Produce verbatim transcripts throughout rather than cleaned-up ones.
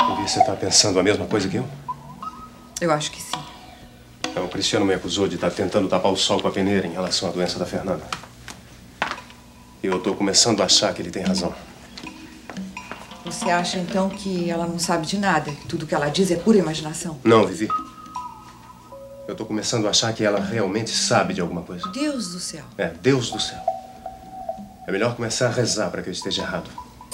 Vivi, você tá pensando a mesma coisa que eu? Eu acho que sim. Não, o Cristiano me acusou de estar tentando tapar o sol com a peneira em relação à doença da Fernanda. E eu tô começando a achar que ele tem razão. Você acha, então, que ela não sabe de nada? Que tudo que ela diz é pura imaginação? Não, Vivi. Eu tô começando a achar que ela realmente sabe de alguma coisa. Deus do céu. É, Deus do céu. É melhor começar a rezar para que eu esteja errado.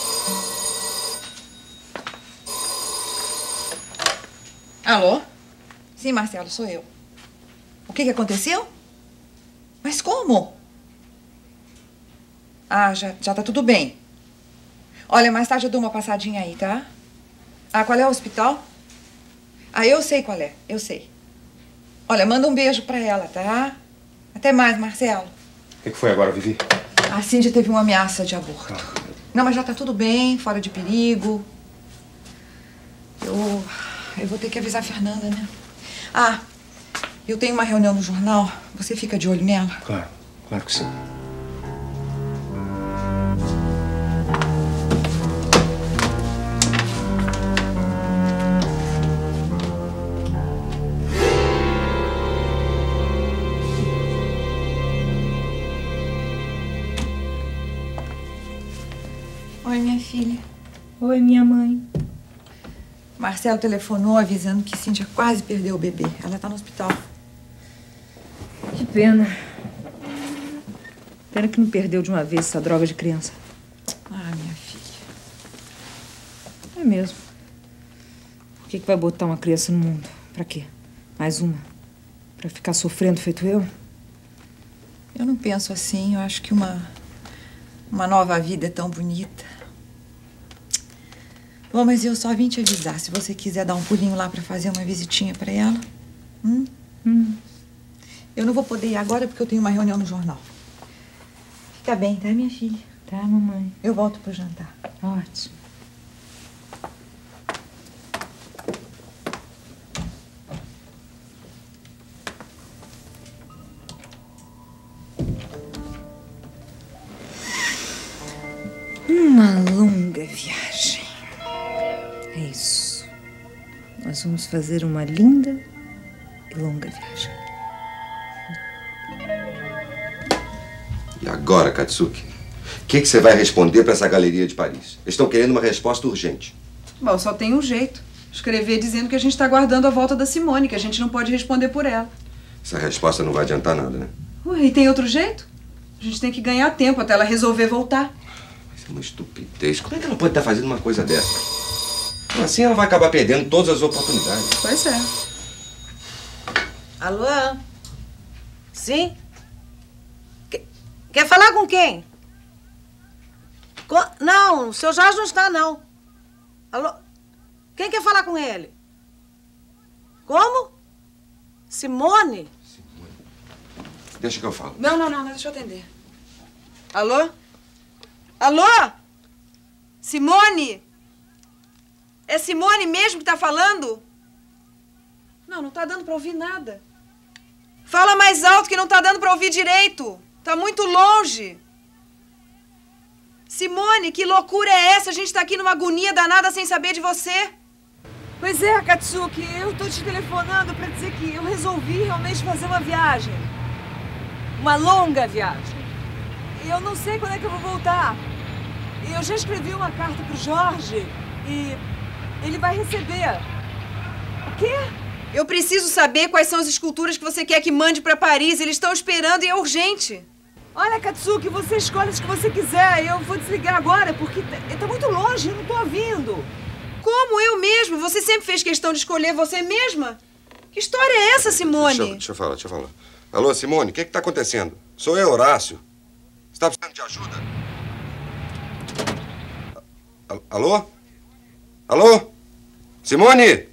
Alô? Sim, Marcelo, sou eu. O que que aconteceu? Mas como? Ah, já, já tá tudo bem. Olha, mais tarde eu dou uma passadinha aí, tá? Ah, qual é o hospital? Ah, eu sei qual é, eu sei. Olha, manda um beijo pra ela, tá? Até mais, Marcelo. O que que foi agora, Vivi? A Cíndia teve uma ameaça de aborto. Ah. Não, mas já tá tudo bem, fora de perigo. Eu... eu vou ter que avisar a Fernanda, né? Ah, eu tenho uma reunião no jornal. Você fica de olho nela? Claro, claro que sim. Oi, minha filha. Oi, minha mãe. Marcelo telefonou avisando que Cíntia quase perdeu o bebê. Ela tá no hospital. Que pena. Pena que não perdeu de uma vez essa droga de criança. Ah, minha filha. É mesmo. Por que que vai botar uma criança no mundo? Pra quê? Mais uma? Pra ficar sofrendo feito eu? Eu não penso assim. Eu acho que uma, uma nova vida é tão bonita. Bom, mas eu só vim te avisar. Se você quiser dar um pulinho lá pra fazer uma visitinha pra ela. Hum? Hum. Eu não vou poder ir agora porque eu tenho uma reunião no jornal. Fica bem, tá, minha filha? Tá, mamãe. Eu volto pro jantar. Ótimo. Uma longa viagem. É isso. Nós vamos fazer uma linda e longa viagem. E agora, Katsuki? O que, que você vai responder para essa galeria de Paris? Eles estão querendo uma resposta urgente. Bom, só tem um jeito. Escrever dizendo que a gente está aguardando a volta da Simone, que a gente não pode responder por ela. Essa resposta não vai adiantar nada, né? Ué, e tem outro jeito? A gente tem que ganhar tempo até ela resolver voltar. Isso é uma estupidez. Como é que ela pode estar fazendo uma coisa dessa? Assim ela vai acabar perdendo todas as oportunidades. Pois é. Alô? Sim? Que- Quer falar com quem? Co- Não, o seu Jorge não está, não. Alô? Quem quer falar com ele? Como? Simone? Simone. Deixa que eu falo. Não, não, não, não, deixa eu atender. Alô? Alô? Simone? É Simone mesmo que tá falando? Não, não tá dando pra ouvir nada. Fala mais alto que não tá dando pra ouvir direito. Tá muito longe. Simone, que loucura é essa? A gente tá aqui numa agonia danada sem saber de você. Pois é, Katsuki, eu tô te telefonando pra dizer que eu resolvi realmente fazer uma viagem. Uma longa viagem. E eu não sei quando é que eu vou voltar. E eu já escrevi uma carta pro Jorge e ele vai receber. O quê? Eu preciso saber quais são as esculturas que você quer que mande pra Paris. Eles estão esperando e é urgente. Olha, Katsuki, você escolhe as que você quiser. Eu vou desligar agora porque tá, tá muito longe, eu não tô ouvindo. Como eu mesmo? Você sempre fez questão de escolher você mesma? Que história é essa, Simone? Deixa, eu- deixa eu falar, deixa eu falar. Alô, Simone, o que que tá acontecendo? Sou eu, Horácio. Você tá precisando de ajuda? A- Alô? Alô? Simone?